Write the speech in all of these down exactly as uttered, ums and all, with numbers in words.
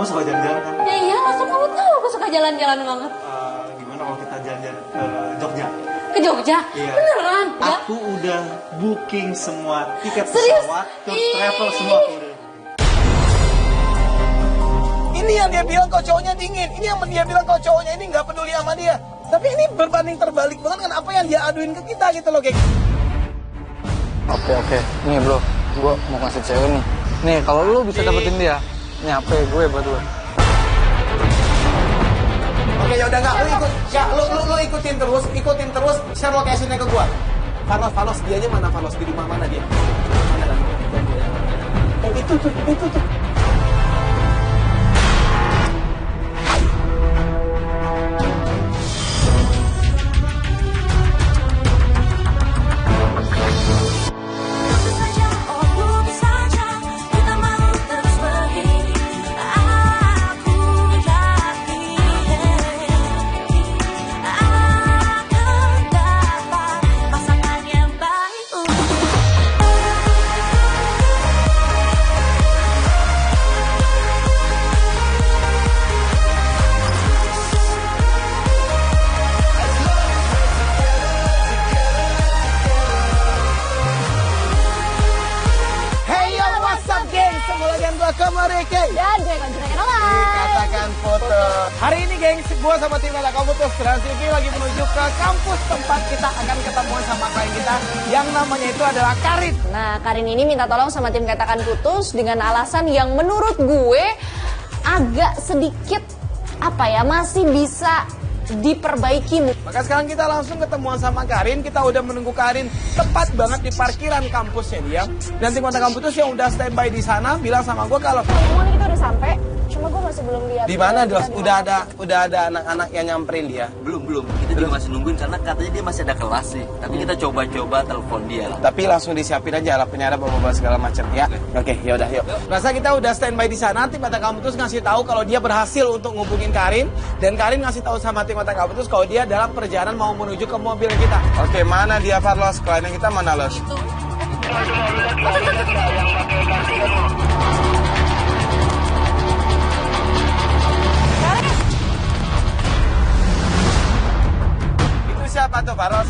Kamu suka jalan-jalan kan? Ya iyalah, kan kamu tahu aku suka jalan-jalan banget. Uh, gimana kalau kita jalan-jalan ke Jogja? Ke Jogja? Iya. Beneran? Ya? Aku udah booking semua tiket Serius? pesawat, tour travel semua aku udah. Ini yang dia bilang kok cowoknya dingin. Ini yang dia bilang kok cowoknya ini nggak peduli sama dia. Tapi ini berbanding terbalik banget dengan apa yang dia aduin ke kita gitu loh, geng. Oke oke, nih bro, gue mau ngasih cewek nih. Nih kalau lu bisa dapetin dia, nih H P gue buat lu. Oke ya udah nggak, lu ikut, nggak lu, lu lu ikutin terus, ikutin terus, share location-nya ke gua. Vanos, Vanos, dianya mana Vanos? Di rumah mana dia? Mana? Oh itu tuh, itu tuh. Dan gue akan ceritakan online. Katakan foto. Hari ini gengs, gue sama tim Katakan Putus Trans T V lagi menuju ke kampus tempat kita akan ketemuan sama klien kita yang namanya itu adalah Karin. Nah, Karin ini minta tolong sama tim Katakan Putus dengan alasan yang menurut gue agak sedikit apa ya, masih bisa diperbaiki. Maka sekarang kita langsung ketemuan sama Karin. Kita udah menunggu Karin tepat banget di parkiran kampusnya dia. Dan tim Katakan Putus yang udah standby di sana bilang sama gue kalau Ngomong kita udah sampai, cuma gue masih belum lihat. di mana Dos? Udah ada udah ada anak-anak yang nyamperin dia. Belum, belum. Kita juga masih nungguin karena katanya dia masih ada kelas sih. Tapi kita coba-coba telepon dia lah. Tapi langsung disiapin aja lah penyadap bawa segala macam ya. Oke, ya udah yuk. Rasa kita udah standby di sana. Tim Katakan Putus ngasih tahu kalau dia berhasil untuk ngubungin Karin dan Karin ngasih tahu sama tim Katakan Putus kalau dia dalam perjalanan mau menuju ke mobil kita. Oke, mana dia Farlos? Kliennya kita mana Los? Itu siapa tuh Farlos?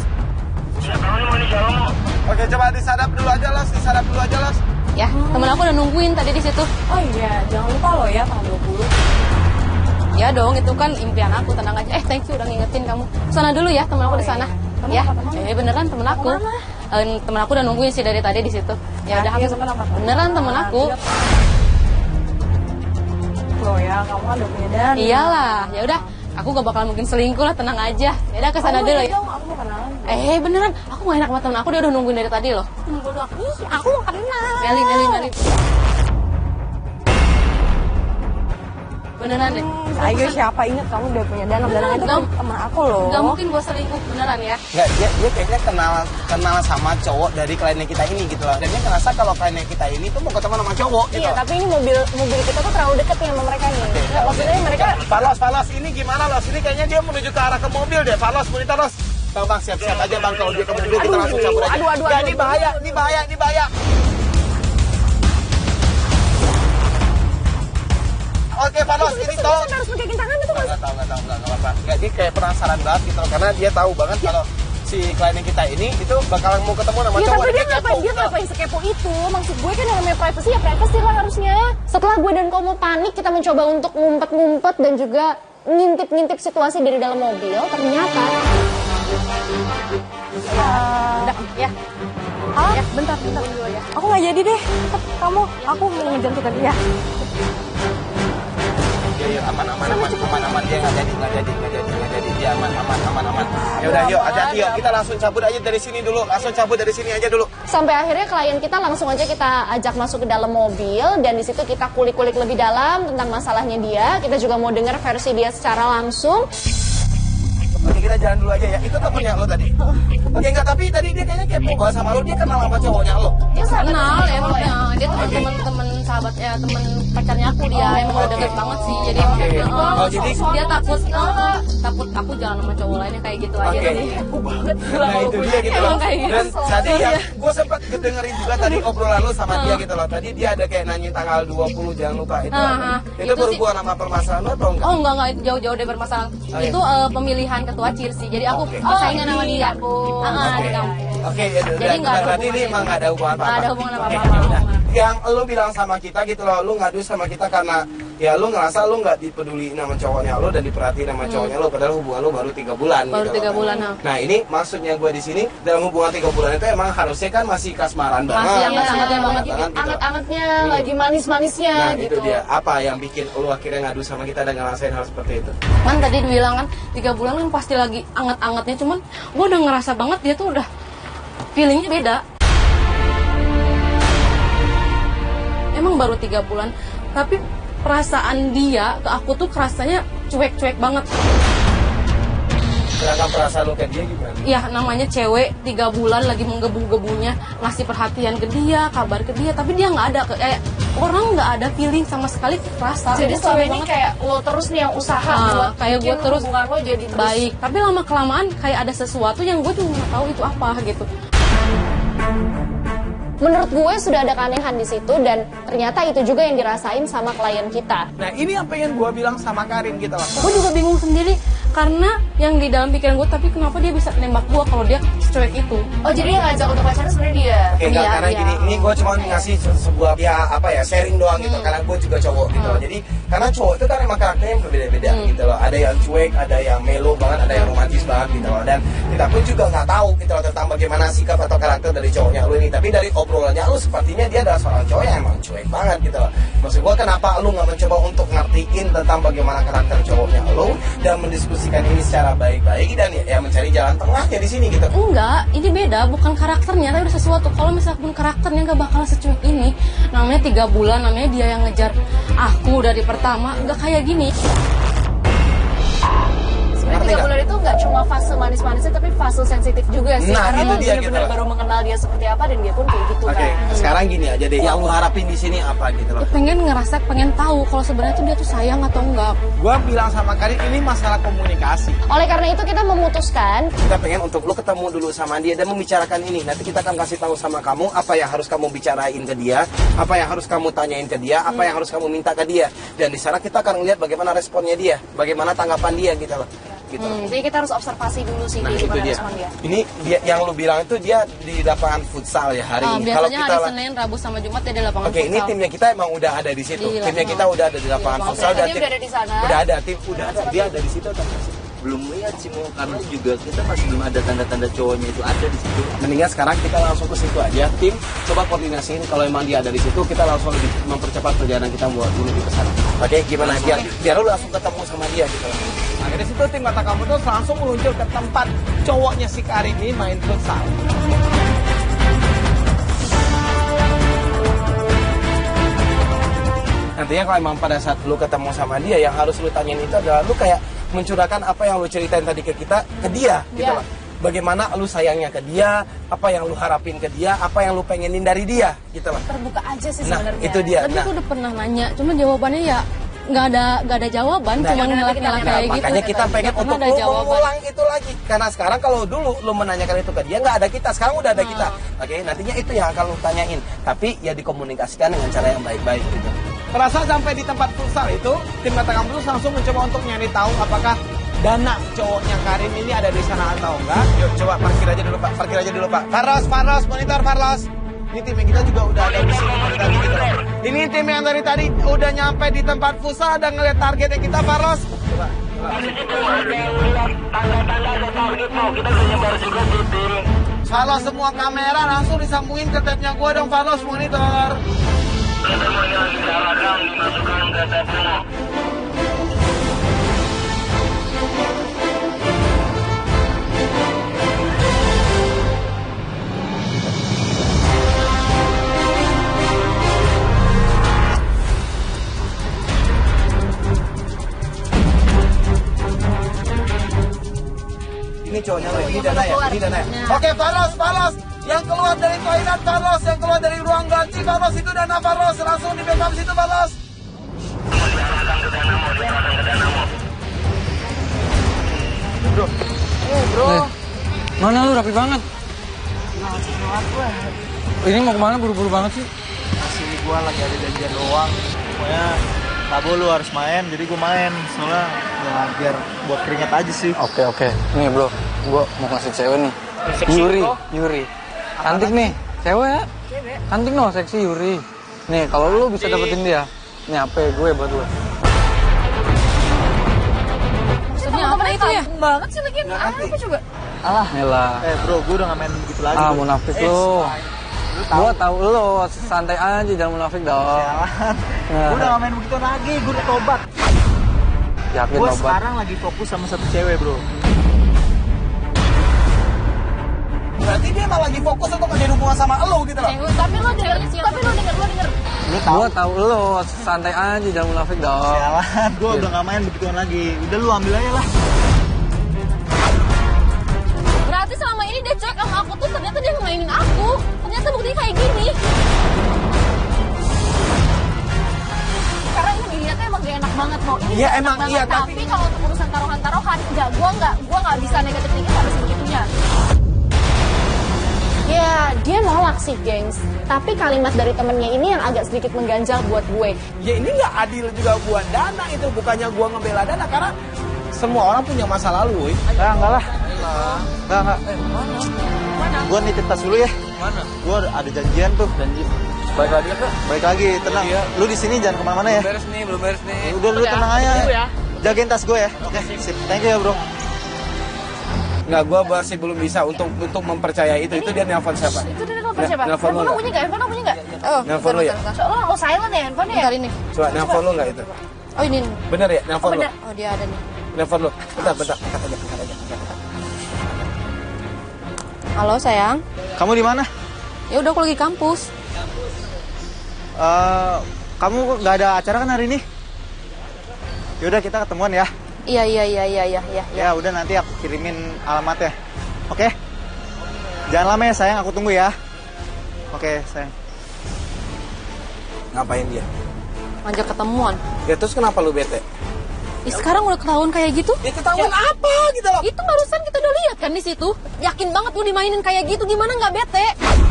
Oke, coba disadap dulu aja Los, disadap dulu aja Los. Ya, temen aku udah nungguin tadi di situ. Oh iya, jangan lupa lo ya tanggal dua puluh. Ya dong, itu kan impian aku, tenang aja. Eh, thank you udah ngingetin kamu. Sana dulu ya, temen aku di sana. Temen Ya, apa, temen? eh beneran temen aku. Eh, temen aku udah nungguin sih dari tadi di situ. Ya udah, Yakin, aku temen apa? beneran temen aku. Lo ya, kamu kan udah punya dana. Iyalah, ya udah. Aku gak bakal mungkin selingkuh lah, tenang aja. Ya udah kesana Kamu dulu aja ya. dong, aku mau kenalan. Eh beneran, aku gak enak sama temen aku, dia udah nungguin dari tadi loh. Temen bodoh aku, ih, aku mau kenal. Meli, Meli, Meli. Beneran deh. Ayo siapa inget kamu udah punya dana, dana itu kan temen aku loh. Gak mungkin gue selingkuh, beneran ya. Enggak, dia, dia kayaknya kenal kenal sama cowok dari kliennya kita ini gitu loh. Dan dia ngerasa kalau kliennya kita ini tuh mau ketemu sama cowok gitu. Iya, tapi ini mobil mobil kita tuh terlalu deket nih sama mereka nih. Nggak, maksudnya mereka Falos, Falos, ini gimana Los? Ini kayaknya dia menuju ke arah ke mobil deh. Falos, monitor Los. Bang, bang, siap-siap aja bang. Kalau dia ke mobil kita langsung cabut aja. Aduh, aduh, Nggak, aduh. ini bahaya, ini bahaya, ini bahaya. Oke, Falos, ini Terus tolong. kita harus pegang tangan itu mas. Nggak tahu, nggak tahu, nggak nggak apa-apa. Nggak, dia kayak penasaran banget gitu loh. Karena dia tahu banget kalau si kliennya kita ini itu bakalan mau ketemu sama Iya, cowok. tapi dia kepo, ngapain, dia gitu. ngapain sekepo itu? Maksud gue kan yang namanya privacy ya privacy lah harusnya. Setelah gue dan kamu panik, kita mencoba untuk ngumpet-ngumpet dan juga ngintip-ngintip situasi dari dalam mobil. Ternyata udah, ya. Ah, Ya, bentar, bentar dulu ya. aku nggak jadi deh. Tetep kamu, aku mau ngejar tuh tadi ya. Iya, iya, aman, aman, aman, aman, aman, dia nggak jadi, nggak jadi, nggak jadi, nggak jadi, dia aman, aman, aman, aman. Ya udah, yuk, hati-hati, yuk, kita langsung cabut aja dari sini dulu, langsung cabut dari sini aja dulu. Sampai akhirnya klien kita langsung aja kita ajak masuk ke dalam mobil dan di situ kita kulik-kulik lebih dalam tentang masalahnya dia. Kita juga mau dengar versi dia secara langsung. Oke, kita jalan dulu aja ya. Itu temennya lo tadi. Oke, enggak, tapi tadi dia kayaknya kepo banget sama lo. Dia kenal sama cowoknya lo. Dia kenal emang ya, dia tuh teman-teman sahabat sahabat ya temen pacarnya aku dia emang udah deket banget sih. Jadi emang Oke. uh, Oh, jadi- dia takut uh, takut aku jalan sama cowok lainnya kayak gitu aja. Oke. Jadi Nah itu dia gitu loh. Emang kayak gitu. Dan tadi Iya. ya, gue sempat kedengerin juga tadi obrolan lu sama dia gitu loh. Tadi dia ada kayak nanyain tanggal dua puluh, jangan lupa itu. Ah, ah. Itu Itu berhubungan sama permasalahan lu atau enggak? Oh enggak enggak itu jauh-jauh dari permasalahan. Oh, iya. Itu uh, pemilihan ketua cheers sih. Jadi aku Oke. persaingan sama dia. Ah, ah, Oke. di kampus. Oke, ya, Jadi dan nggak ada berarti ini hubungan. emang nggak ada hubungan apa-apa. Nggak ada hubungan Oke, apa-apa. ya udah. Yang lu bilang sama kita gitu loh, lu ngadu sama kita karena ya lu ngerasa lu nggak dipeduli sama cowoknya lu dan diperhatiin sama cowoknya lu, padahal hubungan lu baru tiga bulan. Baru gitu tiga loh. bulan, nah. Nah ini maksudnya gue di sini dalam hubungan tiga bulan itu emang harusnya kan masih kasmaran banget. Masih hangat-hangatnya banget. gitu. Anget-angetnya, lagi manis-manisnya Nah gitu. itu dia, apa yang bikin lu akhirnya ngadu sama kita dan ngerasain hal seperti itu? Kan tadi dibilang kan tiga bulan kan pasti lagi anget-angetnya, cuman gue udah ngerasa banget dia tuh udah feelingnya beda. Emang baru tiga bulan, tapi perasaan dia ke aku tuh rasanya cuek-cuek banget. Sedangkan perasaan lu ke dia gimana? Ya namanya cewek tiga bulan lagi menggebu-gebunya ngasih perhatian ke dia, kabar ke dia, tapi dia nggak ada kayak orang nggak ada feeling sama sekali rasa. Jadi Gua selama cewek ini banget. kayak lo terus nih yang usaha Ah, buat kayak gue bikin terus hubungan lo jadi terus baik, tapi lama kelamaan kayak ada sesuatu yang gue juga nggak tahu itu apa gitu. Menurut gue sudah ada keanehan di situ dan ternyata itu juga yang dirasain sama klien kita. Nah ini yang pengen gue bilang sama Karin gitu loh. Gue juga bingung sendiri karena yang di dalam pikiran gue, tapi kenapa dia bisa nembak gue kalau dia secuek itu? Oh jadi yang ngajak untuk pacaran sebenarnya dia. Oke, enggak, Iya, karena iya. gini, ini gue cuma ngasih se- sebuah ya apa ya sharing doang gitu, Hmm. karena gue juga cowok gitu loh. Jadi karena cowok itu kan emang karakternya yang berbeda-beda Hmm. gitu loh. Ada yang cuek, ada yang melo banget, ada yang romantis banget gitu loh. Dan kita pun juga nggak tahu gitu loh tentang bagaimana sikap atau karakter dari cowoknya lu ini. Tapi dari obrolannya lu sepertinya dia adalah seorang cowok yang emang cuek banget gitu loh. Maksud gue kenapa lu nggak mencoba untuk ngertiin tentang bagaimana karakter cowoknya lu dan mendiskusikan ini secara baik-baik dan ya, ya mencari jalan tengahnya di sini gitu. Enggak, ini beda, bukan karakternya, tapi udah sesuatu. Kalau misalkan karakternya nggak bakal secuek ini, namanya tiga bulan, namanya dia yang ngejar aku dari pertama, nggak kayak gini. Sebenarnya tiga bulan itu nggak cuma fase manis-manisnya tapi fase sensitif juga sih. Nah, Karena itu lo dia gitu benar-benar loh. baru mengenal dia seperti apa dan dia pun kayak gitu Oke, kan. sekarang gini aja deh. Yang lu harapin di sini apa gitu loh? Ya, pengen ngerasa, pengen tahu kalau sebenarnya tuh dia tuh sayang atau enggak. Gua bilang sama Karin ini masalah komunikasi. Oleh karena itu kita memutuskan Kita pengen untuk lu ketemu dulu sama dia dan membicarakan ini. Nanti kita akan kasih tahu sama kamu apa yang harus kamu bicarain ke dia, apa yang harus kamu tanyain ke dia, apa yang harus kamu minta ke dia. Dan di sana kita akan lihat bagaimana responnya dia, bagaimana tanggapan dia gitu loh. Gitu. Hmm, jadi kita harus observasi dulu sih Nah di itu gimana dia. respon dia. Ini dia yang lu bilang itu dia di lapangan futsal ya hari Ah, ini. biasanya hari la- Senin, Rabu sama Jumat dia di lapangan Oke, ini futsal. timnya kita emang udah ada di situ. Di Timnya lapangan. kita udah ada di lapangan lapangan futsal futsal. dan Dia tim udah ada di sana. Udah ada tim, udah ada. Dia ada di situ atau enggak sih? Belum lihat sih mau, karena juga kita masih belum ada tanda-tanda cowoknya itu ada di situ. Mendingan sekarang kita langsung ke situ aja. Tim, coba koordinasiin kalau emang dia ada di situ, kita langsung lebih mempercepat perjalanan kita buat menuju ke sana. Oke, gimana biar biar lu langsung ketemu sama dia gitu. Nah, dari situ tim kata kamu tuh langsung meluncur ke tempat cowoknya si Karin ini main futsal. Nantinya kalau emang pada saat lu ketemu sama dia, yang harus lu tanyain itu adalah lu kayak mencurahkan apa yang lu ceritain tadi ke kita, ke dia gitu Iya. loh. Bagaimana lu sayangnya ke dia, apa yang lu harapin ke dia, apa yang lu pengenin dari dia gitu loh. Terbuka aja sih Nah, sebenarnya. itu dia. Tapi Nah, aku udah pernah nanya, cuma jawabannya ya nggak ada nggak ada jawaban, Nah, cuma ya udah, ngelak kita- ngelak kita- kayak gitu. makanya kita pengen Nggak untuk pernah ada lu jawaban. mengulang itu lagi. Karena sekarang kalau dulu lu menanyakan itu ke dia, nggak ada kita. Sekarang udah ada Hmm. kita. Oke, nantinya itu yang akan lu tanyain. Tapi ya dikomunikasikan dengan cara yang baik-baik gitu. Perasaan sampai di tempat futsal itu, tim kata kamu tuh langsung mencoba untuk nyari tahu apakah Dana cowoknya Karin ini ada di sana atau enggak. Yuk coba parkir aja dulu Pak, parkir aja dulu Pak. Carlos, Carlos, monitor Carlos. Ini tim yang kita juga udah ada di sini dari tadi gitu loh. Ini tim yang dari tadi udah nyampe di tempat futsal dan ngeliat targetnya kita Carlos. Coba, coba. Kalau semua kamera langsung disambungin ke tabnya gua dong Carlos, monitor. Ini cowoknya lo, ini Dana ya, ini Dana ya. Oke, Faros, Faros. Yang keluar dari toilet Carlos, yang keluar dari ruang ganti Carlos itu dan Carlos langsung di backup situ Carlos. Bro. Eh bro. Mana lu rapi banget? Ini mau kemana buru-buru banget sih? Sini gua lagi ada janjian doang. Pokoknya Tabo lu harus main, jadi gua main. Soalnya ya biar buat keringat aja sih. Oke oke. Nih bro, gua mau ngasih cewek nih. Yuri, Yuri. Cantik nih, cewek ya? Cantik no, seksi Yuri. Nih kalau lu bisa dapetin dia, nih H P gue buat lu. Maksudnya apa itu ya? Banget sih lagi. Apa coba? Alah, Nela. Eh bro, gua udah gak main begitu lagi. Ah, bro. munafik Eh, lu. Lu tahu. Gua tahu lu, santai aja jangan munafik dong. Jalan. Gua udah gak main begitu lagi, gua udah tobat. Yakin Gua tobat. sekarang lagi fokus sama satu cewek bro. Berarti dia malah lagi fokus untuk menjadi hubungan sama elo gitu loh. Tapi lo denger, tapi lo denger, lo denger. Lu tahu. Gua tahu lu, santai aja jangan munafik dong. Jalan, gua udah gak main begituan lagi. Udah lu ambil aja lah. Berarti selama ini dia cek sama aku tuh ternyata dia ngemainin aku. Ternyata buktinya kayak gini. Karena ini dilihatnya emang gak enak banget mau. Ini Iya, gak enak emang banget. iya, Tapi, tapi- kalau untuk urusan taruhan-taruhan enggak, gua enggak, gua enggak bisa negatif tinggi sampai segitunya. Ya, dia nolak sih, gengs. Tapi kalimat dari temennya ini yang agak sedikit mengganjal buat gue. Ya ini nggak adil juga buat Dana itu, bukannya gua ngebela Dana karena semua orang punya masa lalu. woy. Ah, enggak lah. Enggak, enggak. Mana? Gua nitip tas dulu ya. Mana? Gua ada janjian tuh. Janji. Baik lagi kan? Baik lagi, tenang. Iya. Lu di sini jangan kemana-mana ya. Beres nih, belum beres nih. Udah, lu tenang aja. Tunggu ya. Jagain tas gue ya. Oke, sip. Thank you ya, bro. Nggak, gua masih belum bisa untuk untuk mempercayai itu. Itu dia nelpon siapa? Itu dia nelfon Ne- siapa? nelfon lu Handphone lo nggak? bunyi nggak? Handphone lo bunyi nggak? Oh, Nelfon lu ya? Soalnya lo silent ya handphonenya ya? Bentar ini. Coba nelpon lu nggak itu? Oh ini. Bener ya? Nelpon Oh, lu? bener. Oh dia ada nih. Nelpon lu. Bentar, bentar. Angkat aja, angkat aja, angkat aja. Halo sayang. Kamu di mana? Ya udah aku lagi kampus. Eh, kamu nggak ada acara kan hari ini? Yaudah kita ketemuan ya. Iya iya iya iya iya iya. Ya udah nanti aku kirimin alamatnya. Oke? Jangan lama ya sayang, aku tunggu ya. Oke sayang. Ngapain dia? Ngajak ketemuan. Ya terus kenapa lu bete? Ih, sekarang udah ketahuan kayak gitu? Ya ketahuan apa gitu loh? Itu barusan kita udah lihat kan di situ. Yakin banget lu dimainin kayak gitu, gimana nggak bete?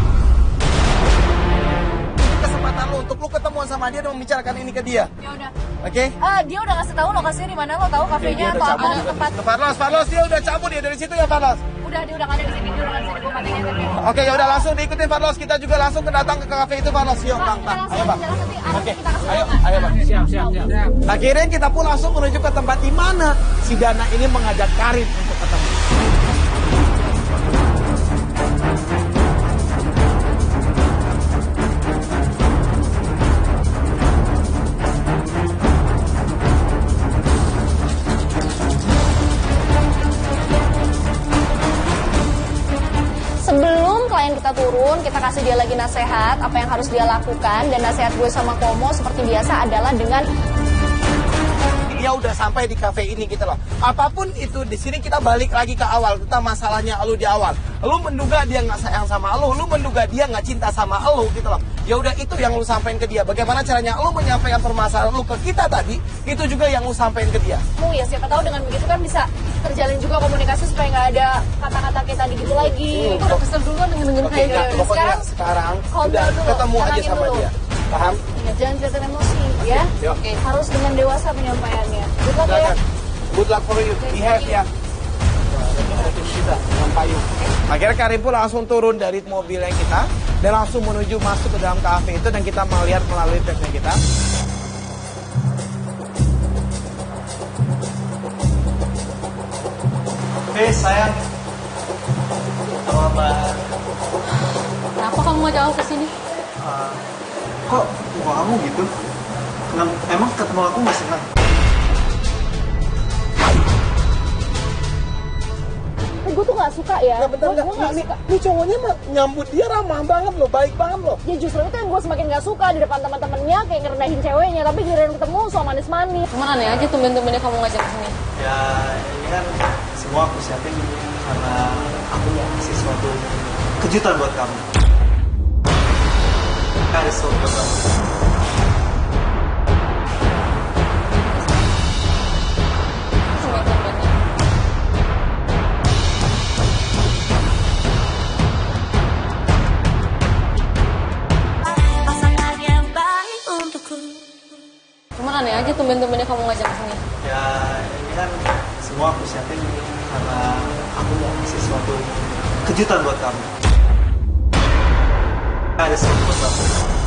Kesempatan lu untuk lu ketemuan sama dia dan membicarakan ini ke dia. Ya udah. Oke? Ah, dia udah ngasih tahu lokasinya di mana, lo tahu kafenya atau apa tempat? Farlos, Farlos dia udah cabut ya dari situ ya Farlos. Udah, dia udah nggak ada di sini, dia udah nggak ada di sini, gue matiin tadi. Oke ya udah langsung diikutin Farlos. Kita juga langsung ke datang ke kafe itu Farlos. Yuk bang, bang. Ayo bang. Oke, ayo, ayo bang. Siap, siap, siap. Akhirnya kita pun langsung menuju ke tempat di mana si Dana ini mengajak Karin untuk ketemu. Sebelum klien kita turun, kita kasih dia lagi nasihat, apa yang harus dia lakukan. Dan nasihat gue sama Komo seperti biasa adalah dengan Dia udah sampai di kafe ini gitu loh. Apapun itu di sini kita balik lagi ke awal tentang masalahnya lu di awal. Lu menduga dia nggak sayang sama lu, lu menduga dia nggak cinta sama lu gitu loh. Ya udah itu yang lu sampaikan ke dia. Bagaimana caranya lu menyampaikan permasalahan lu ke kita tadi, itu juga yang lu sampaikan ke dia. kamu ya, siapa tahu dengan begitu kan bisa terjalin juga komunikasi supaya nggak ada kata-kata kayak tadi gitu lagi. Aku udah kesel duluan denger-denger Oke, kayak nah, gitu. pokoknya sekarang sekarang, kontrol udah dulu, ketemu aja tenangin sama dulu. dia. Paham? Ingat, jangan kelihatan emosi ya. Yuk. Oke, harus dengan dewasa penyampaiannya. Good luck ya. Silakan. Good luck for you. Behave ya. Kita payung. Akhirnya Karim pun langsung turun dari mobilnya kita dan langsung menuju masuk ke dalam kafe itu dan kita melihat melalui tabnya kita. Eh sayang. Apa kabar? Kenapa kamu ngajak aku kesini? Eh, kok muka kamu gitu? Em- Emang ketemu aku nggak senang? Eh, gue tuh nggak suka ya. Nah, bentar, Gue bentar. gue nggak Ini, suka. ini cowoknya mah nyambut dia ramah banget loh, baik banget loh. Ya justru itu yang gue semakin gak suka di depan teman-temannya kayak ngerendahin ceweknya, tapi giliran ketemu so manis-manis. Cuman aneh aja tumben-tumbennya kamu ngajak kesini. Ya ini kan semua aku siapin karena aku mau kasih sesuatu kejutan buat kamu. Ada sesuatu buat kamu. Cuman aneh aja tumben-tumbennya kamu ngajak ke sini. Ya ini kan semua aku siapin karena aku mau kasih sesuatu kejutan buat kamu. Ada sesuatu buat kamu.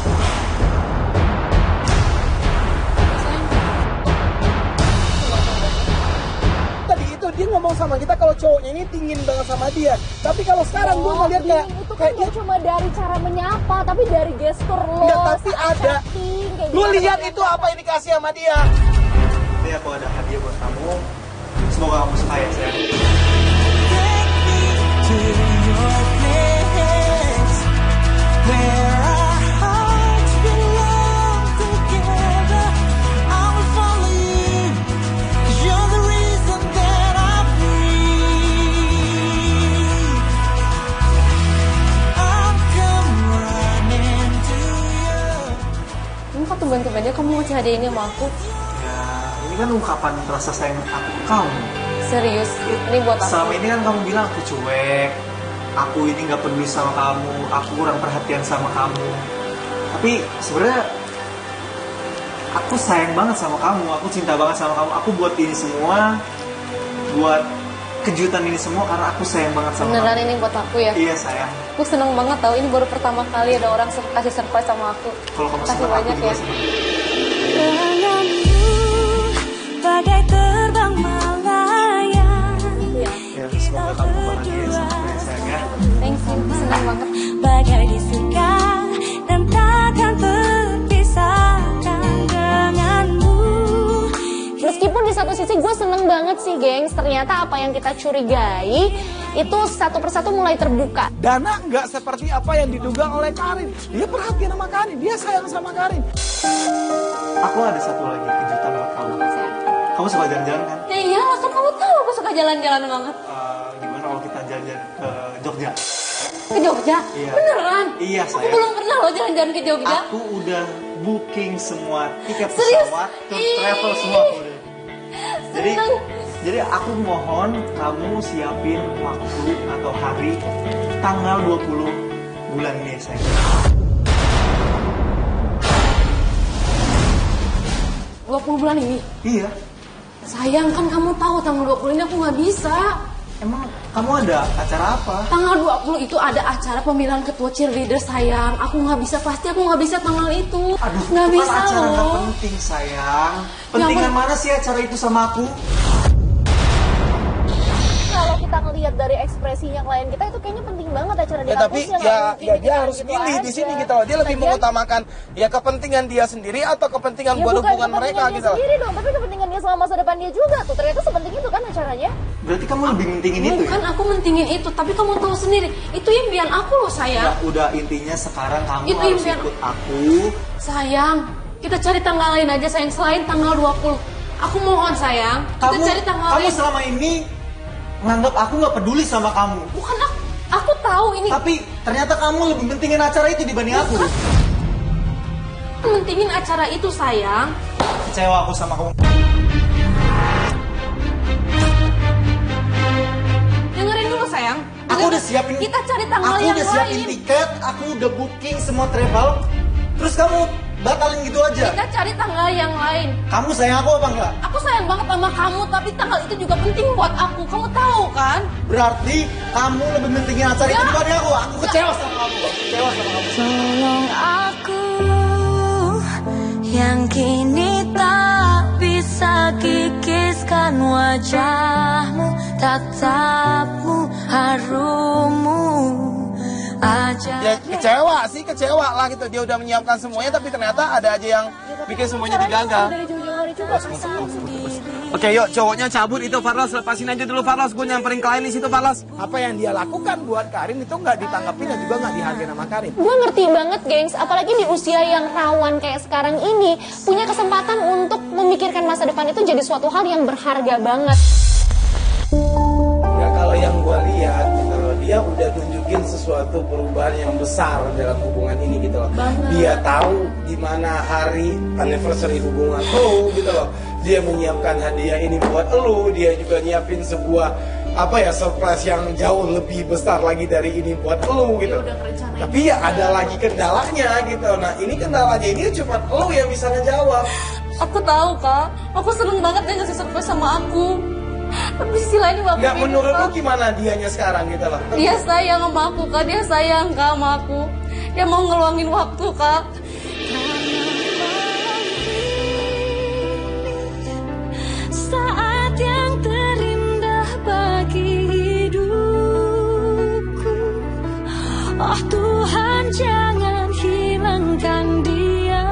Tadi itu dia ngomong sama kita kalau cowoknya ini dingin banget sama dia. Tapi kalau sekarang gue ngeliat kayak itu kan kayak gak cuma dari cara menyapa, tapi dari gestur lo. Enggak, tapi ada. chatting, kayak Lu gimana lihat cara itu apa yang dikasih sama dia? Ini aku ada hadiah buat kamu. Semoga kamu suka ya sayang. Ini kok tumben-tumbennya kamu ngasih hadiah ini sama aku? Ya ini kan ungkapan rasa sayang aku ke kamu. Serius, ini buat aku. Selama ini kan kamu bilang aku cuek, aku ini nggak peduli sama kamu, aku kurang perhatian sama kamu. Tapi sebenarnya aku sayang banget sama kamu, aku cinta banget sama kamu. Aku buat ini semua, buat kejutan ini semua karena aku sayang banget sama Beneran kamu. ini buat aku ya? Iya sayang. Aku seneng banget tau, ini baru pertama kali ada orang sur- kasih surprise sama aku. Kalau kamu Kasih senang, aku banyak juga ya. senang. Denganmu bagai terbang melayang. Ya semoga kamu bahagia sama aku ya sayang ya. Thanks you, seneng banget. Bagai di surga dan takkan terpisahkan denganmu. Meskipun di satu sisi gue seneng banget sih gengs, ternyata apa yang kita curigai itu satu persatu mulai terbuka. Dana nggak seperti apa yang diduga oleh Karin. Dia perhatian sama Karin, dia sayang sama Karin. Aku ada satu lagi kejutan buat kamu. Kamu suka jalan-jalan kan? Ya iyalah, kan kamu tahu aku suka jalan-jalan banget. Eh, gimana kalau kita jalan-jalan ke Jogja? Ke Jogja? Iya. Beneran? Iya, Aku sayang. belum pernah loh jalan-jalan ke Jogja. Aku udah booking semua tiket Serius? pesawat, tour Ih. travel semua aku udah. Jadi, Seneng. jadi aku mohon kamu siapin waktu atau hari tanggal dua puluh bulan ini sayang. dua puluh bulan ini? Iya. Sayang, kan kamu tahu tanggal dua puluh ini aku nggak bisa. Emang kamu ada acara apa? Tanggal dua puluh itu ada acara pemilihan ketua cheerleader sayang. Aku nggak bisa, pasti aku nggak bisa tanggal itu. Aduh, nggak itu kan bisa acara nggak loh. penting sayang. Pentingan ampun. mana sih acara itu sama aku? Kalau kita ngelihat dari ekspresinya klien kita itu kayaknya penting banget acara di Ya tapi kampusnya, nggak ya mungkin ya kita dia harus gitu pilih di aja. sini gitu loh. Dia lebih Lagian, mengutamakan ya kepentingan dia sendiri atau kepentingan ya buat bukan hubungan mereka kepentingan dia gitu loh. sendiri dong, tapi kepentingan dia selama masa depan dia juga tuh. Ternyata sepenting itu kan acaranya. Berarti kamu lebih mentingin itu ya? Bukan aku mentingin itu, tapi kamu tahu sendiri, itu impian aku loh sayang. Ya, udah intinya sekarang kamu Itu harus impian. ikut aku. Sayang, kita cari tanggal lain aja sayang, selain tanggal dua puluh. Aku mohon sayang, Kamu, kita cari tanggal kamu lain. selama ini nganggap aku nggak peduli sama kamu. Bukan aku, aku tahu ini. Tapi ternyata kamu lebih pentingin acara itu dibanding aku. Mentingin acara itu sayang. Kecewa aku sama kamu. Dengerin dulu sayang. Aku Dengerin. udah siapin. Kita cari tanggal Aku yang udah siapin lain. tiket, aku udah booking semua travel. Terus kamu batalin gitu aja. Kita cari tanggal yang lain. Kamu sayang aku apa enggak? Aku sayang banget sama kamu, tapi tanggal itu juga penting buat aku. Kamu tahu kan? Berarti kamu lebih pentingin acara itu Ya. dibanding aku. Aku kecewa sama kamu. Kecewa sama kamu. Tolong aku yang kini tak bisa kikiskan wajahmu, tatapmu, harummu aja. Ya kecewa sih, kecewa lah gitu. Dia udah menyiapkan semuanya tapi ternyata ada aja yang bikin semuanya digagal. Dari jauh-jauh hari juga bisa. Oke yuk cowoknya cabut itu Farlos, lepasin aja dulu Farlos. Gue nyamperin klien di situ Farlos. Apa yang dia lakukan buat Karin itu nggak ditanggapin dan juga nggak dihargai sama Karin. Gue ngerti banget gengs, apalagi di usia yang rawan kayak sekarang ini, punya kesempatan untuk memikirkan masa depan itu jadi suatu hal yang berharga banget. Ya kalau yang gue lihat gitu loh, dia udah tunjukin sesuatu perubahan yang besar dalam hubungan ini gitu loh. Dia tahu di mana hari anniversary hubungan lo gitu loh. Dia menyiapkan hadiah ini buat lo, dia juga nyiapin sebuah apa ya surprise yang jauh lebih besar lagi dari ini buat lo gitu. Tapi ya ada lagi kendalanya gitu. Nah ini kendalanya ini cuma lo yang bisa ngejawab. Aku tahu kak, aku seneng banget dia ngasih surprise sama aku. Tapi sisi lain juga aku Nggak, bingung, menurut Kak. lu gimana dianya sekarang gitu loh? Dia sayang sama aku kak, dia sayang kak sama aku. Dia mau ngeluangin waktu kak. Saat yang terindah bagi hidupku, oh Tuhan jangan hilangkan dia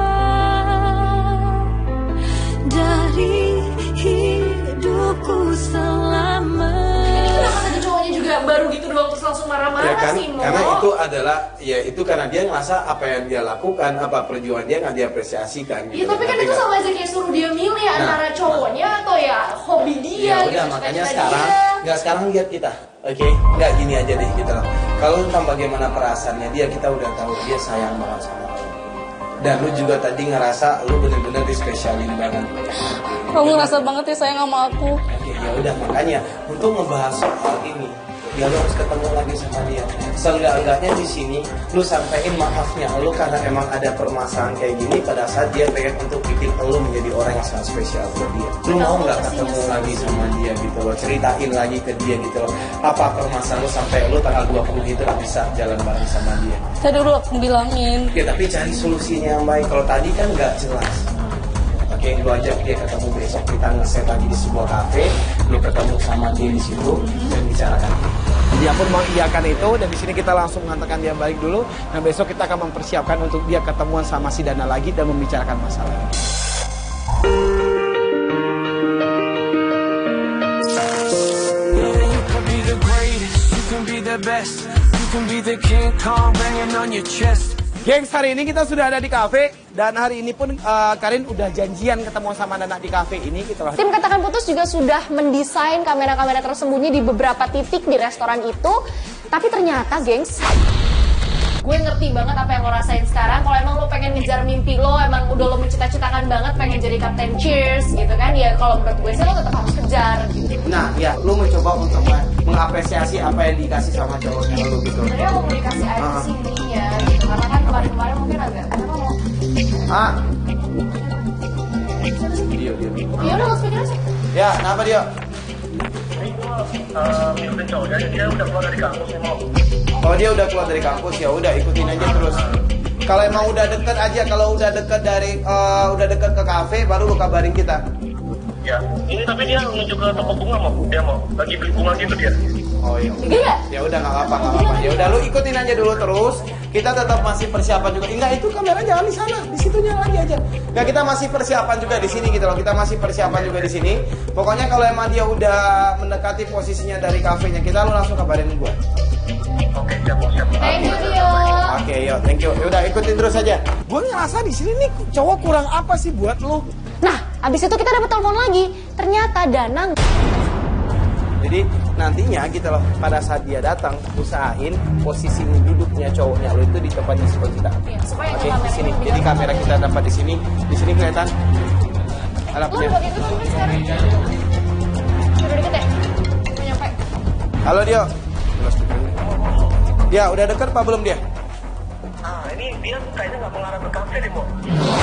dari hidupku selama. Kenapa tadi cowoknya juga baru gitu doang terus langsung marah-marah Ya kan, sih, Mo? karena itu adalah ya itu karena dia ngerasa apa yang dia lakukan, apa perjuangan dia nggak diapresiasikan. Iya Gitu. tapi kan Ngerti itu nggak? sama aja kayak suruh dia milih Nah, antara cowoknya atau ya hobi dia Ya gitu. udah makanya cita-cita sekarang dia. nggak sekarang lihat kita, oke? Nggak gini aja deh gitu loh. Kalau tentang bagaimana perasaannya dia, kita udah tahu dia sayang banget sama lu. Dan lu juga tadi ngerasa lu bener-bener dispesialin banget. Kamu ngerasa banget ya sayang sama aku. Oke, ya udah makanya untuk ngebahas soal ini, ya lu harus ketemu lagi sama dia. Seenggak-enggaknya di sini lu sampein maafnya lu karena emang ada permasalahan kayak gini pada saat dia pengen untuk bikin lu menjadi orang yang sangat spesial buat dia. Lu mau nggak ketemu lagi sama dia gitu loh, ceritain lagi ke dia gitu loh. Apa permasalahan lu sampai lu tanggal dua puluh itu gak bisa jalan bareng sama dia. Tadi dulu aku bilangin. Ya tapi cari solusinya yang baik. Kalau tadi kan nggak jelas. Oke, lu ajak dia ketemu besok, kita nge-set lagi di sebuah kafe, lu ketemu sama dia di situ dan bicarakan. Dia pun mengiyakan itu dan di sini kita langsung mengantarkan dia balik dulu. Nah besok kita akan mempersiapkan untuk dia ketemuan sama si Dana lagi dan membicarakan masalah ini. Gengs, hari ini kita sudah ada di kafe dan hari ini pun uh, Karin udah janjian ketemu sama Nana di kafe ini gitu loh. Tim Katakan Putus juga sudah mendesain kamera-kamera tersembunyi di beberapa titik di restoran itu. Tapi ternyata, gengs, gue ngerti banget apa yang lo rasain sekarang. Kalau emang lo pengen ngejar mimpi lo, emang udah lo mencita-citakan banget pengen jadi Kapten Cheers gitu kan, ya kalau menurut gue sih lo tetap harus kejar gitu. Nah, ya, lu mencoba untuk mengapresiasi apa yang dikasih sama cowoknya lu gitu. Sebenarnya lo mau dikasih aja Ah. sih ya, gitu. Karena kan kemarin-kemarin mungkin agak, kenapa lo? Ah. Dio, Dio. Ya udah, lo speaker aja. Ya, kenapa Dio? Oh dia udah keluar dari kampus, ya udah ikutin aja terus. Kalau emang udah deket aja, kalau udah deket dari uh, udah deket ke kafe, baru lu kabarin kita. Ya, ini tapi dia menuju ke toko bunga mau, dia mau lagi beli bunga gitu dia. Oh iya. Iya. Ya udah nggak apa-apa, nggak apa-apa. Ya udah lu ikutin aja dulu terus. Kita tetap masih persiapan juga. Enggak, itu kamera jangan di sana, di situnya lagi aja. Enggak, kita masih persiapan juga di sini gitu loh. Kita masih persiapan juga di sini. Pokoknya kalau emang dia udah mendekati posisinya dari kafenya, kita lu langsung kabarin gua. Oke, siap, siap. Thank you, Dio. Oke, yo, thank you. Ya udah ikutin terus aja. Gue ngerasa di sini nih cowok kurang apa sih buat lu? Nah, abis itu kita dapat telepon lagi. Ternyata Danang. Jadi nantinya gitu loh, pada saat dia datang, usahain posisi duduknya cowoknya lo itu di tempat di sebelah kita. Iya, supaya Oke, kamera di sini. lebih Jadi gampang. kamera kita tempat di sini. Di sini kelihatan. Alah, Lo udah pakai itu belum sekarang? Udah deket ya? Udah nyampe. halo Dio. Ya, udah deket apa belum dia? Ah, ini dia kayaknya nggak mengarah ke kafe deh, Mo.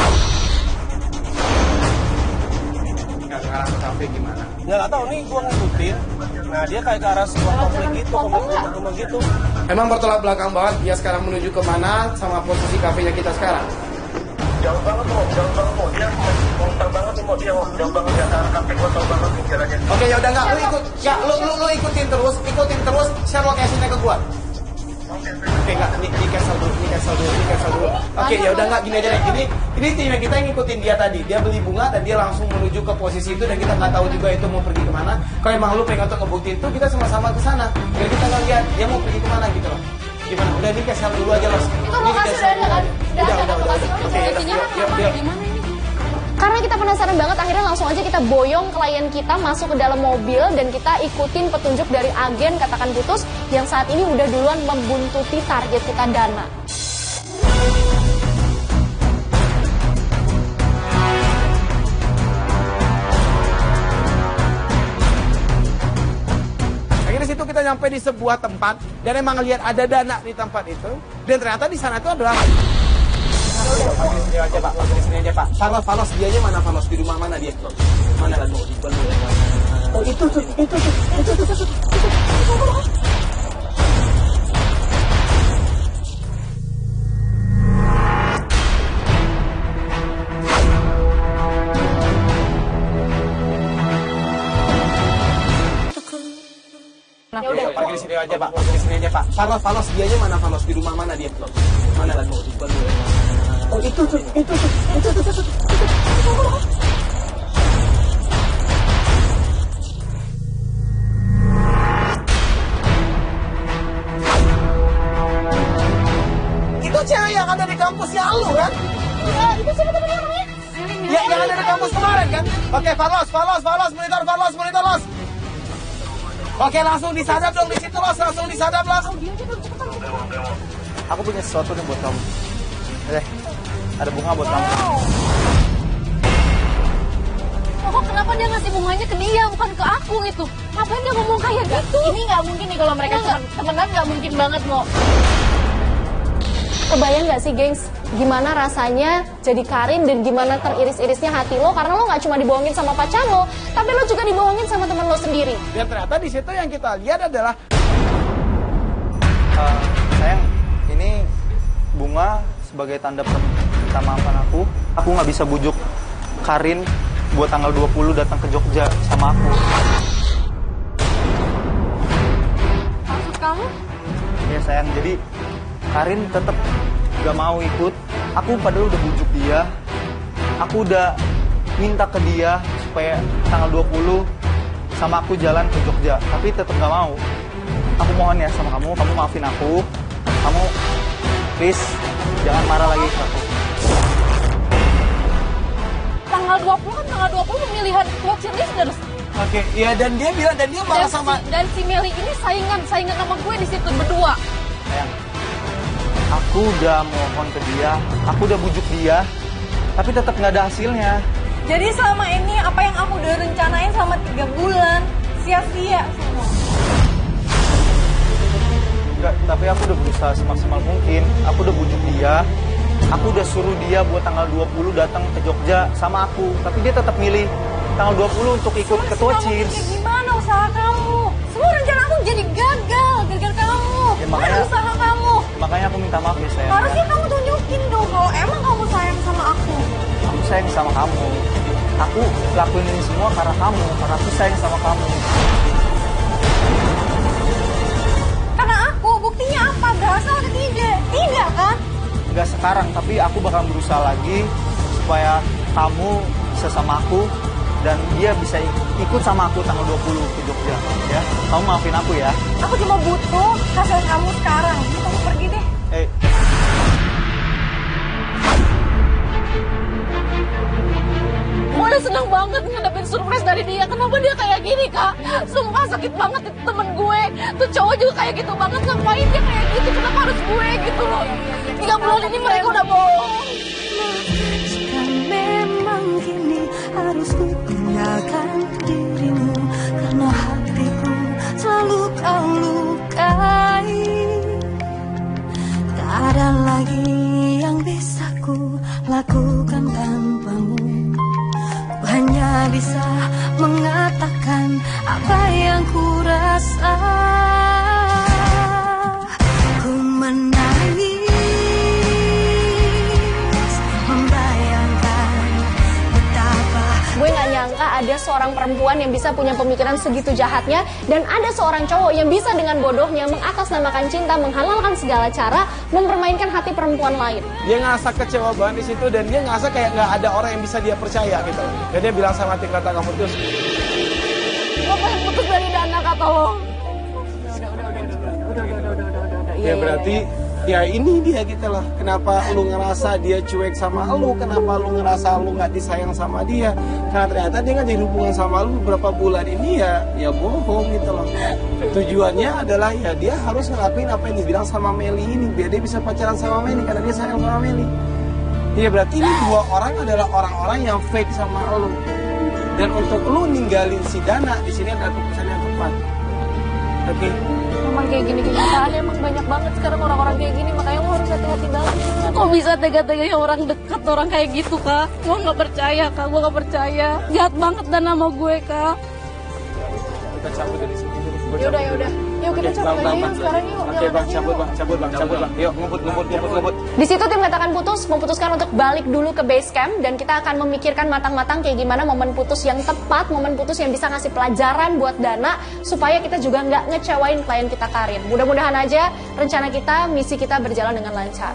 Nggak ke arah ke kafe gimana? Ya nggak tahu nih, gua ngikutin. Nah dia kayak ke arah sebuah komplek gitu, komplek rumah gitu. Emang bertolak belakang banget dia sekarang menuju kemana sama posisi kafenya kita sekarang? Jauh banget, Mo. Jauh banget, Mo. Dia monster banget nih, Mo. Dia Mo. Jauh banget ya ke arah kafe. Gua tahu banget nih jalannya. Oke, ya udah nggak, lu ikut, ya lu, lu lu ikutin terus, ikutin terus, share lokasinya ke gua. Oke nggak, ini, ini cancel dulu, ini cancel dulu, ini cancel dulu. Oke, ya udah nggak, gini aja deh. Ini ini tim kita yang ngikutin dia tadi. Dia beli bunga dan dia langsung menuju ke posisi itu dan kita nggak tahu juga itu mau pergi kemana. Kalau emang lu pengen untuk ngebuktiin itu, kita sama-sama ke sana. Biar kita nggak lihat dia mau pergi kemana gitu loh. Gimana? Udah ini cancel dulu aja, Los. Itu lokasi udah ada kan? Udah Udah, ada udah, udah. lokasi. Oke, yaudah, Lokasinya yuk, yuk, apa? yuk. Di mana ini? Karena kita penasaran banget, akhirnya langsung aja kita boyong klien kita masuk ke dalam mobil dan kita ikutin petunjuk dari agen Katakan Putus yang saat ini udah duluan membuntuti target kita, Dana. Itu kita nyampe di sebuah tempat dan emang ngelihat ada Dana di tempat itu dan ternyata di sana itu adalah di sini aja Pak, di sini aja Pak. Falos, Falos dianya mana Falos, di rumah mana dia? Mana kan mau di Oh itu tuh, itu tuh, itu tuh, itu tuh. Ya udah, parkir di sini aja Pak, parkir di sini aja Pak. Falos, Falos dianya mana Falos, di rumah mana dia? Mana kan mau di Oh itu tuh, itu tuh, itu tuh, itu tuh. Itu cewek yang ada di kampusnya lu kan? Ya, itu siapa temennya namanya? Ya, yang ada di kampus kemarin kan? Oke, Falos, Falos, Falos, monitor, Falos, monitor, Los. Oke, langsung disadap dong di situ, Los. Langsung disadap, Los. Aku punya sesuatu nih buat kamu. Oke, ada bunga buat kamu. Oh, kok kenapa dia ngasih bunganya ke dia, bukan ke aku gitu? Ngapain dia ngomong kayak gitu? Ini nggak mungkin nih kalau mereka temen, temenan, nggak mungkin banget, Mo. Kebayang nggak sih, gengs? Gimana rasanya jadi Karin dan gimana teriris-irisnya hati lo karena lo nggak cuma dibohongin sama pacar lo, tapi lo juga dibohongin sama teman lo sendiri. Dan ternyata di situ yang kita lihat adalah uh, sayang, ini bunga sebagai tanda permintaan maafan aku. Aku nggak bisa bujuk Karin buat tanggal dua puluh datang ke Jogja sama aku. Maksud kamu? Ya sayang, jadi Karin tetap gak mau ikut. Aku padahal udah bujuk dia. Aku udah minta ke dia supaya tanggal dua puluh sama aku jalan ke Jogja, tapi tetap gak mau. Aku mohon ya sama kamu, kamu maafin aku. Kamu please jangan marah lagi ke aku. Tanggal dua puluh kan tanggal dua puluh pemilihan cheerleaders. Oke, iya dan dia bilang dan dia marah Dan sama si, dan si Meli ini saingan saingan sama gue di situ berdua. Sayang, aku udah mohon ke dia, aku udah bujuk dia, tapi tetap nggak ada hasilnya. Jadi selama ini apa yang aku udah rencanain selama tiga bulan sia-sia semua. Enggak, tapi aku udah berusaha semaksimal mungkin. Aku udah bujuk dia, aku udah suruh dia buat tanggal dua puluh datang ke Jogja sama aku, tapi dia tetap milih tanggal dua puluh untuk ikut ketua Cheers. Gimana usaha kamu? Semua rencana aku jadi gagal gara-gara kamu. Ya, makanya, mana usaha kamu? Makanya aku minta maaf ya sayang. Harusnya kamu tunjukin dong kalau emang kamu sayang sama aku. Aku sayang sama kamu. Aku lakuin ini semua karena kamu, karena aku sayang sama kamu. Karena aku, buktinya apa? Berhasil atau tidak? Tidak kan? Enggak sekarang, tapi aku bakal berusaha lagi supaya kamu bisa sama aku dan dia bisa ikut sama aku tanggal dua puluh ke Jogja, ya. Kamu maafin aku ya. Aku cuma butuh hasil kamu sekarang. Kamu pergi deh. Eh. Gue udah seneng banget ngadepin surprise dari dia. Kenapa dia kayak gini, Kak? Sumpah sakit banget itu temen gue. Tuh cowok juga kayak gitu banget. Ngapain dia kayak gitu? Kenapa harus gue gitu loh? Tiga bulan ini mereka udah bohong. Jika memang kini harus ku tinggalkan dirimu, karena hatiku selalu kau lukai. Tak ada lagi yang bisa ku lakukan tanpamu. Ku hanya bisa mengatakan apa yang ku rasa. Ku menangis membayangkan betapa. Gue gak nyangka ada seorang perempuan yang bisa punya pemikiran segitu jahatnya, dan ada seorang cowok yang bisa dengan bodohnya mengatasnamakan cinta, menghalalkan segala cara, mempermainkan hati perempuan lain. dia ngerasa kecewa banget di situ dan dia ngerasa kayak nggak ada orang yang bisa dia percaya gitu. Dan dia bilang sama tim kata kamu putus. Gue pengen putus dari Dana, kata lo. Ya berarti Ya ini dia gitu loh. Kenapa lu ngerasa dia cuek sama lu? Kenapa lu ngerasa lu nggak disayang sama dia? Karena ternyata dia nggak jadi hubungan sama lu beberapa bulan ini ya, ya bohong gitu loh. Tujuannya adalah ya dia harus ngelakuin apa yang dibilang sama Meli ini biar dia bisa pacaran sama Meli karena dia sayang sama Meli. Iya berarti ini dua orang adalah orang-orang yang fake sama lu. Dan untuk lu ninggalin si Dana di sini adalah keputusan yang tepat. Oke. Okay. Emang kayak gini kenyataan emang banyak banget sekarang orang-orang kayak gini, makanya lo harus hati-hati banget. Kok bisa tega-teganya orang dekat orang kayak gitu, Kak? Gue nggak percaya, Kak. Gue nggak percaya. Jahat banget dan nama gue, Kak. Kita cabut dari sini. Yaudah, yaudah. Yuk kita cabut aja yuk sekarang yuk. Oke bang, cabut bang, cabut bang, cabut bang. Yuk ngumpet, ngumpet, ngumpet, ngumpet. Di situ tim katakan putus memutuskan untuk balik dulu ke base camp dan kita akan memikirkan matang-matang kayak gimana momen putus yang tepat, momen putus yang bisa ngasih pelajaran buat Dana supaya kita juga nggak ngecewain klien kita Karin. Mudah-mudahan aja rencana kita, misi kita berjalan dengan lancar.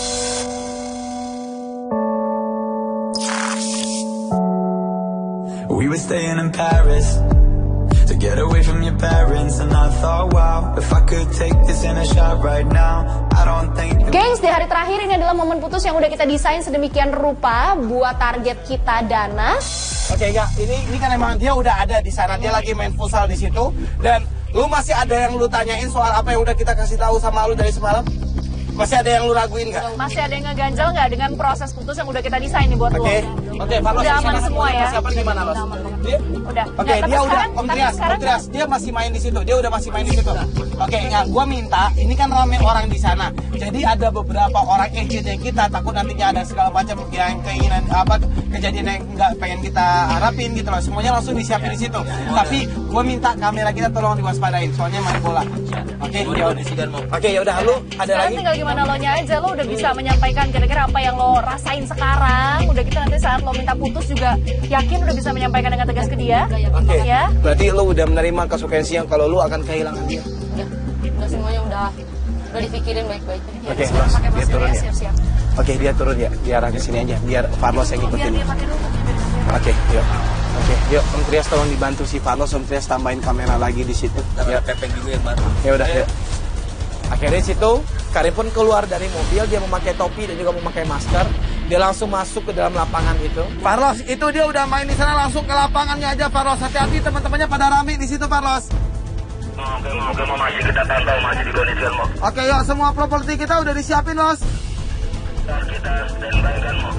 We were staying in Paris to get away from your parents, and I thought, wow, if I could take this in a shot right now, I don't think. Gengs, di hari terakhir ini adalah momen putus yang udah kita desain sedemikian rupa buat target kita Dana. Oke, okay, ya, ini ini kan emang dia udah ada di sana, dia lagi main futsal di situ, dan lu masih ada yang lu tanyain soal apa yang udah kita kasih tahu sama lu dari semalam? Masih ada yang lu raguin nggak? Masih ada yang ngeganjel nggak dengan proses putus yang udah kita desain nih buat lo? Oke, oke, Farlos udah aman semua ya? Siapa gimana, Los? Dia? Udah. Oke, okay, dia udah. Om Trias, Om Trias, dia masih main di situ. Dia udah masih main di situ. Oke, okay, nggak? Gua minta, ini kan rame orang di sana. Jadi ada beberapa orang agent yang kita takut nantinya ada segala macam yang keinginan apa kejadian yang nggak pengen kita harapin gitu loh. Semuanya langsung disiapin di situ. Tapi gua minta kamera kita tolong diwaspadain, soalnya main bola. Oke, ya udah. Oke, ya udah. Lu ada sekarang lagi? Tinggal gimana lo nya aja, lo udah bisa menyampaikan kira-kira apa yang lo rasain sekarang. Udah kita nanti saat lo minta putus juga yakin udah bisa menyampaikan dengan tegas ke dia. Oke, okay. Ya. Berarti lo udah menerima konsekuensi yang kalau lo akan kehilangan dia. Ya, udah semuanya udah udah dipikirin baik-baik. Ya, Oke, okay, Los, dia turun ya. Siap-siap. Oke, okay, dia turun ya. Dia arah ke sini aja, biar Farlos yang ikutin. Oke, okay, yuk. Oke, okay, yuk Om Trias tolong dibantu si Farlos, Om Trias tambahin kamera lagi di situ. Ya, pepeng juga yang baru. Ya udah, yuk. Akhirnya situ, Karin pun keluar dari mobil, dia memakai topi dan juga memakai masker. Dia langsung masuk ke dalam lapangan itu. Farlos, itu dia udah main di sana, langsung ke lapangannya aja, Farlos. Hati-hati teman-temannya pada rame di situ, Farlos. Oke, mau, oke, mau masih kita pantau, masih dikondisikan, mau. Oke, yuk, semua properti kita udah disiapin, Los. Kita standby kan, mau.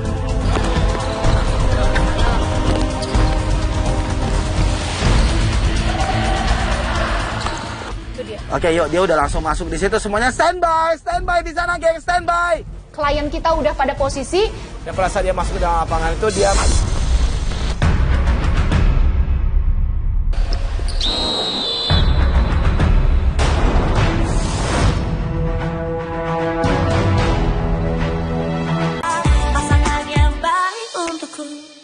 Oke, yuk, dia udah langsung masuk di situ, semuanya standby, standby di sana, geng, standby. Klien kita udah pada posisi. Dan pada saat dia masuk ke dalam lapangan itu, dia pasangan yang baik untukku.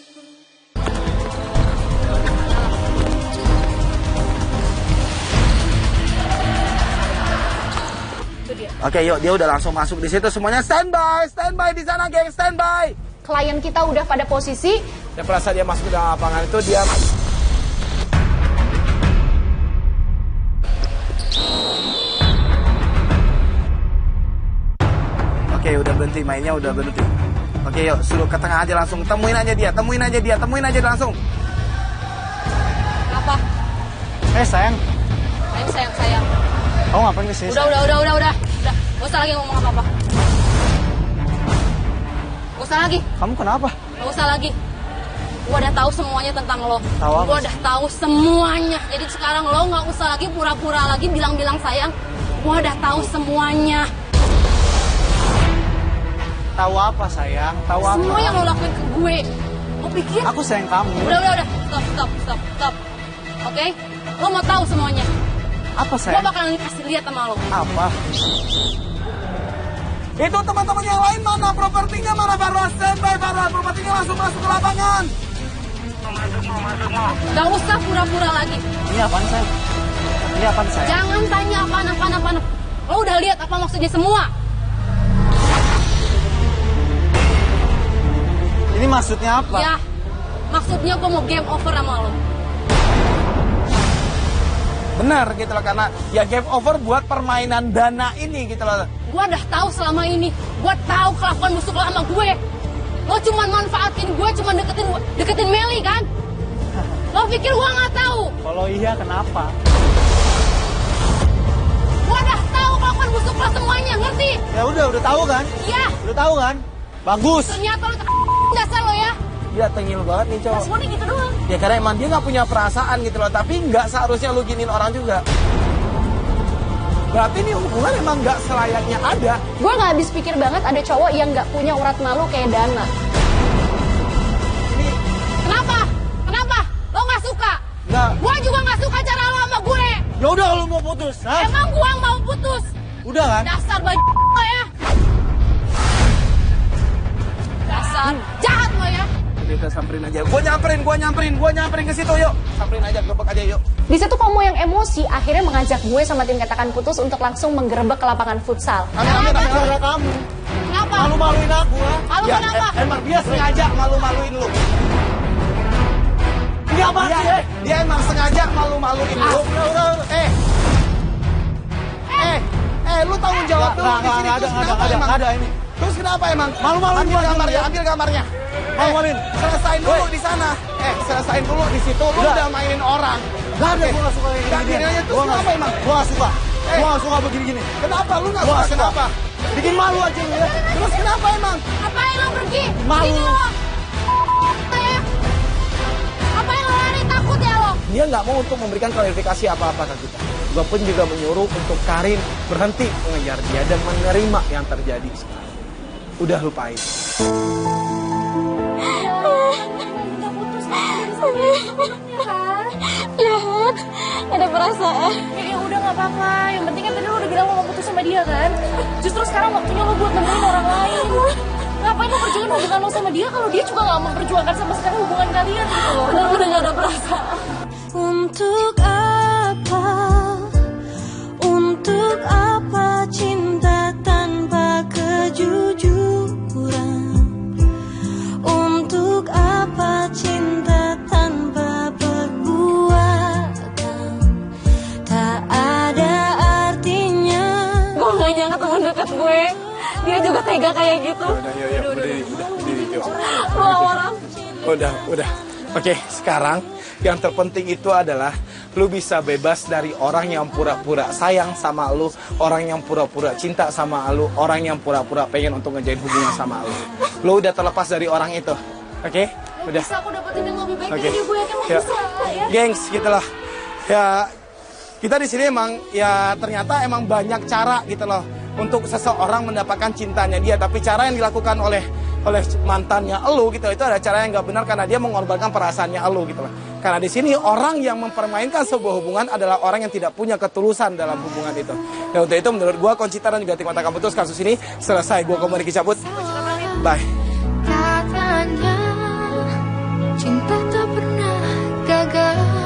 Oke, yuk, dia udah langsung masuk di situ, semuanya standby, standby di sana, geng, standby. Klien kita udah pada posisi. Dan pada saat dia masuk ke dalam lapangan itu, dia Oke, udah berhenti mainnya, udah berhenti. Oke, yuk, suruh ke tengah aja langsung, temuin aja dia, temuin aja dia, temuin aja langsung. Apa? Eh sayang, Sayang, sayang, sayang. kamu ngapain kesini? Udah, udah, udah, udah, udah. Udah, gak usah lagi ngomong apa-apa. Gak usah lagi. Kamu kenapa? Gak usah lagi. Gue udah tahu semuanya tentang lo. Tahu apa? Gue udah tahu semuanya. Jadi sekarang lo nggak usah lagi pura-pura lagi bilang-bilang sayang. Gue udah tahu semuanya. Tahu apa sayang? Tahu apa? Semua yang lo lakuin ke gue. Lo pikir? Aku sayang kamu. Udah, udah, udah. Stop, stop, stop, stop. Oke? Okay? Lo mau tahu semuanya. Apa Gue sayang? bakalan kasih lihat sama lo. Apa? Itu teman-teman yang lain mana? Propertinya mana, Farlos? Standby, Farlos. Propertinya langsung masuk ke lapangan. Gak usah pura-pura lagi. Ini apaan sayang? Ini apaan sayang? Jangan tanya apaan, apaan, apaan. Lo udah lihat apa maksudnya semua? Ini maksudnya apa? Ya, maksudnya gue mau game over sama lo. Benar gitu loh, karena ya game over buat permainan dana ini gitu loh. Gue udah tahu selama ini, gue tahu kelakuan busuk lo sama gue. Lo cuma manfaatin gue, cuma deketin deketin Meli kan? Lo pikir gue nggak tahu? Kalau iya kenapa? Gue udah tahu kelakuan busuk lo semuanya, ngerti? Ya udah, udah tahu kan? Iya. Udah tahu kan? Bagus. Ternyata lo dasar lo ya. Dia tengil banget nih cowok. Mas Boni gitu doang. Ya karena emang dia nggak punya perasaan gitu loh, tapi nggak seharusnya lu giniin orang juga. Berarti ini hubungan emang nggak selayaknya ada. Gue nggak habis pikir banget ada cowok yang nggak punya urat malu kayak Dana. Ini Kenapa? Kenapa? Lo nggak suka? nggak. Gue juga nggak suka cara lo sama gue. Ya udah kalau mau putus, ha? Emang gue mau putus? Udah kan? Dasar baju lo ya. Dasar jahat lo ya. Kita samperin aja. Gua nyamperin, gua nyamperin, gua nyamperin ke situ yuk. Samperin aja, gebek aja yuk. Di situ kamu yang emosi akhirnya mengajak gue sama tim Katakan Putus untuk langsung menggerebek ke lapangan futsal. Amir, Amir, Amir. Gara kamu. Kenapa? Malu-maluin aku, ha? Malu Ya, kenapa? e- emang dia sengaja malu-maluin lu. Ini apa Dia, sih? eh? dia emang sengaja malu-maluin lu. Udah, udah, udah. Eh. Eh, eh, lu tanggung jawab dulu Nggak, di nggak, sini. nggak ada, Terus nggak ada, kenapa nggak ada, emang? nggak ada ini. Terus kenapa emang? Malu-maluin Ambil gua dulu gambarnya, ya. ambil gambarnya. Malu-maluin. Eh, selesain dulu di sana. Eh, selesain dulu di situ. Lu Udah. udah mainin orang. Gak ada, Oke. gue gak suka kayak Gak gini. gini aja, terus Gua nggak kenapa suka. emang? Gue gak suka. Eh. Gue gak suka begini-gini. Kenapa? Lu gak Gua suka? nggak suka. Kenapa? Bikin malu aja lu ya. Terus kenapa emang? Ngapain lo pergi? Malu. Sini lo. Ya. Ngapain lo lari? Takut ya lo? Dia nggak mau untuk memberikan klarifikasi apa-apa ke kita. Gue pun juga menyuruh untuk Karin berhenti mengejar dia dan menerima yang terjadi sekarang. Udah lupain. Jahat. Ada perasaan. Ya, ya udah nggak apa-apa. Yang penting kan tadi lo udah bilang lo mau putus sama dia kan. Justru sekarang waktunya lo buat nemuin orang lain. Ngapain lo perjuangin hubungan lo sama dia kalau dia juga nggak memperjuangkan sama sekali hubungan kalian gitu loh. Bener udah gak ada perasaan. Untuk apa? Untuk apa cinta tanpa kejujuran? Untuk apa cinta tanpa perbuatan? Tak ada artinya. Gue gak nyangka temen deket gue. Dia juga tega kayak gitu. Udah, yuk, yuk, berdiri, udah, berdiri, yuk. Lo orang. Udah, udah. Oke, sekarang yang terpenting itu adalah lu bisa bebas dari orang yang pura-pura sayang sama lu, orang yang pura-pura cinta sama lu, orang yang pura-pura pengen untuk ngejain hubungan sama lu. Lu udah terlepas dari orang itu. Oke? Udah. Bisa aku dapetin yang lebih baik Oke. dari dia, gue yakin lo Ya. bisa ya. Gengs, gitu lah. Ya, kita di sini emang ya ternyata emang banyak cara gitu loh untuk seseorang mendapatkan cintanya dia, tapi cara yang dilakukan oleh oleh mantannya elu gitu itu ada cara yang nggak benar karena dia mengorbankan perasaannya elu gitu loh. Karena di sini orang yang mempermainkan sebuah hubungan adalah orang yang tidak punya ketulusan dalam hubungan itu. Dan untuk itu menurut gua Concita dan juga tim Katakan Putus kasus ini selesai. Gua Komariki cabut. Bye. Katanya cinta tak pernah gagal.